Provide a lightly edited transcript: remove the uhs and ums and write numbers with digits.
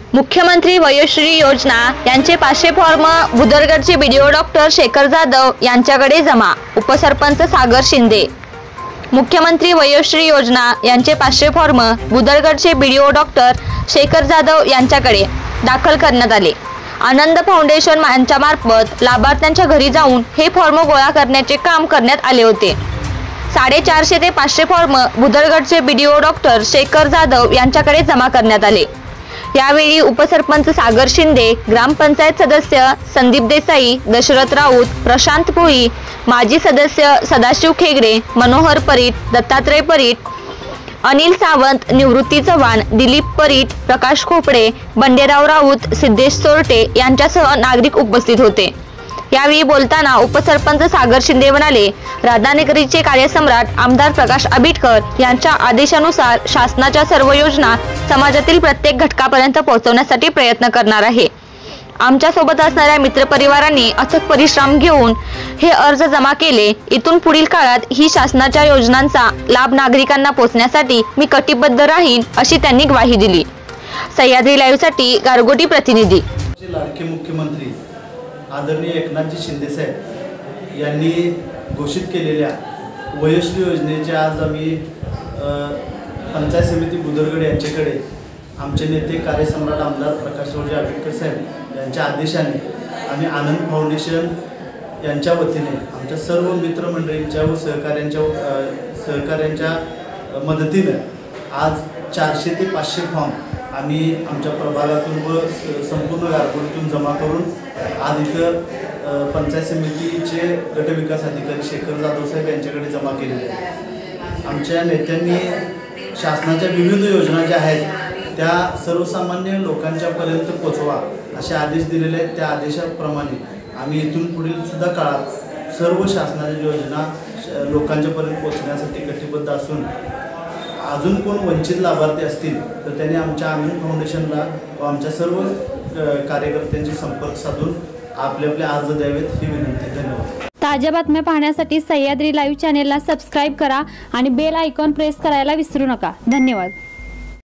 मुख्यमंत्री वयोश्री योजना यांचे 500 फॉर्म बुदरगडचे बीडीओ डॉक्टर शेखर जाधव यांच्याकडे जमा। उपसरपंच सागर शिंदे। मुख्यमंत्री वयोश्री योजना यांचे 500 फॉर्म बुदरगडचे बीडीओ डॉक्टर शेखर जाधव यांच्याकडे दाखल करण्यात आले। आनंद फाउंडेशन यांच्यामार्फत लाभार्थ्यांच्या घरी जाऊन हे फॉर्म गोळा करण्याचे काम करण्यात आले होते। 450 ते 500 फॉर्म बुदरगडचे बीडीओ डॉक्टर शेखर जाधव यांच्याकडे जमा करण्यात आले। यावेळी उपसरपंच सागर शिंदे, ग्रामपंचायत सदस्य संदीप देसाई, दशरथ राऊत, प्रशांत भोई, माजी सदस्य सदाशिव खेगडे, मनोहर परीट, दत्तात्रय परीट, अनिल सावंत, निवृत्ती चव्हाण, दिलीप परीट, प्रकाश खोपडे, बंडेराव राऊत, सिद्धेश सोरटे यांच्यासह नागरिक उपस्थित होते। यावेळी बोलताना उपसरपंच सागर शिंदे म्हणाले, राधानगरीचे कार्यसम्राट आमदार प्रकाश आबिटकर यांच्या आदेशानुसार शासनाच्या सर्व योजना समाजातील प्रत्येक घटकापर्यंत पोहोचवण्यासाठी प्रयत्न करणार आहे। आमच्या सोबत असणाऱ्या मित्रपरिवारांनी अथक परिश्रम घेऊन हे अर्ज जमा केले। इथून पुढील काळात ही शासनाच्या योजनांचा लाभ नागरिकांना पोहोचण्यासाठी मी कटिबद्ध राहीन, अशी त्यांनी ग्वाही दिली। सह्याद्री लाईव्ह साठी गारगोटी प्रतिनिधी। लाडके मुख्यमंत्री आदरणीय एकनाथजी शिंदे साहेब यांनी घोषित केलेल्या वयोश्री योजनेचे आज आम्ही पंचायत समिती बुदरगड यांच्याकडे आमचे नेते कार्यसम्राट आमदार प्रकाशरावजी आबिटकर साहेब यांच्या आदेशाने आम्ही आनंद फाउंडेशन यांच्या वतीने आमच्या सर्व मित्रमंडळींच्या व सहकाऱ्यांच्या मदतीने आज 400 ते 500 फॉर्म आम्ही आमच्या प्रभागातून व संपूर्ण गारगोटीतून जमा करून आज इथं पंचायत समितीचे गटविकास अधिकारी शेखर जाधव साहेब यांच्याकडे जमा केलेले आहेत। आमच्या नेत्यांनी शासनाच्या विविध योजना ज्या आहेत त्या सर्वसामान्य लोकांच्यापर्यंत पोचवा असे आदेश दिलेले आहेत। त्या आदेशाप्रमाणे आम्ही इथून पुढील सुद्धा काळात सर्व शासनाच्या योजना लोकांच्यापर्यंत पोचण्यासाठी कटिबद्ध असून अजून कोण वंचित लाभार्थी असतील तर त्यांनी आमच्या आनंद फाउंडेशनला व आमच्या सर्व कार्यकर्त्यांशी संपर्क साधून आपले अर्ज द्यावेत ही विनंती। धन्यवाद। ताज्या बातम्या पाहण्यासाठी सह्याद्री लाईव्ह चॅनेलला सबस्क्राईब करा आणि बेल आयकॉन प्रेस करायला विसरू नका। धन्यवाद।